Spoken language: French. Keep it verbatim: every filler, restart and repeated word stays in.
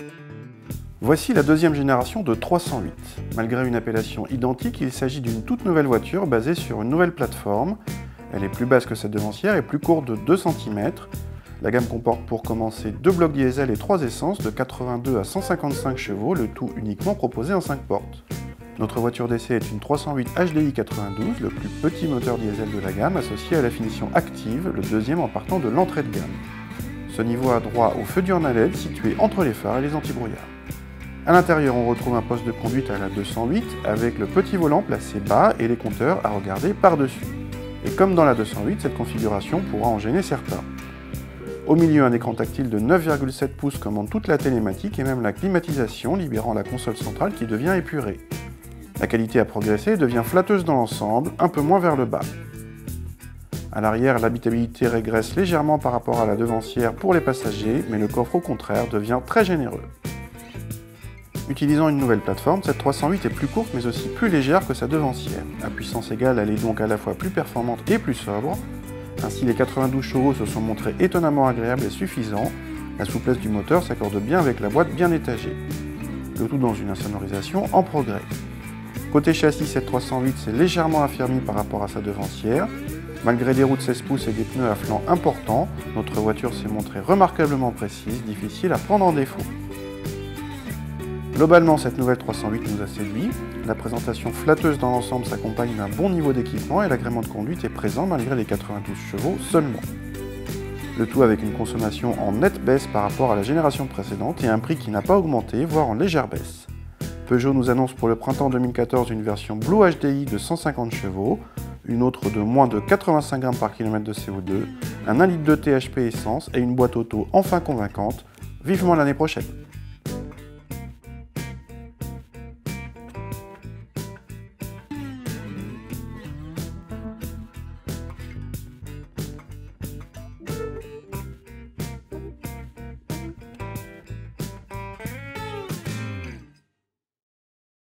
Voici la deuxième génération de trois cent huit. Malgré une appellation identique, il s'agit d'une toute nouvelle voiture basée sur une nouvelle plateforme. Elle est plus basse que sa devancière et plus courte de deux centimètres. La gamme comporte pour commencer deux blocs diesel et trois essences de quatre-vingt-deux à cent cinquante-cinq chevaux, le tout uniquement proposé en cinq portes. Notre voiture d'essai est une trois cent huit H D I quatre-vingt-douze, le plus petit moteur diesel de la gamme, associé à la finition active, le deuxième en partant de l'entrée de gamme. Ce niveau a droit au feu diurne à L E D situé entre les phares et les antibrouillards. À l'intérieur, on retrouve un poste de conduite à la deux cent huit avec le petit volant placé bas et les compteurs à regarder par-dessus. Et comme dans la deux cent huit, cette configuration pourra en gêner certains. Au milieu, un écran tactile de neuf virgule sept pouces commande toute la télématique et même la climatisation, libérant la console centrale qui devient épurée. La qualité a progressé et devient flatteuse dans l'ensemble, un peu moins vers le bas. À l'arrière, l'habitabilité régresse légèrement par rapport à la devancière pour les passagers, mais le coffre au contraire devient très généreux. Utilisant une nouvelle plateforme, cette trois cent huit est plus courte mais aussi plus légère que sa devancière. À puissance égale, elle est donc à la fois plus performante et plus sobre. Ainsi, les quatre-vingt-douze chevaux se sont montrés étonnamment agréables et suffisants. La souplesse du moteur s'accorde bien avec la boîte bien étagée. Le tout dans une insonorisation en progrès. Côté châssis, cette trois cent huit s'est légèrement affermie par rapport à sa devancière. Malgré des roues de seize pouces et des pneus à flanc importants, notre voiture s'est montrée remarquablement précise, difficile à prendre en défaut. Globalement, cette nouvelle trois cent huit nous a séduit. La présentation flatteuse dans l'ensemble s'accompagne d'un bon niveau d'équipement et l'agrément de conduite est présent malgré les quatre-vingt-douze chevaux seulement. Le tout avec une consommation en nette baisse par rapport à la génération précédente et un prix qui n'a pas augmenté, voire en légère baisse. Peugeot nous annonce pour le printemps deux mille quatorze une version Blue H D I de cent cinquante chevaux, une autre de moins de quatre-vingt-cinq grammes par kilomètre de C O deux, un un litre de T H P essence et une boîte auto enfin convaincante. Vivement l'année prochaine!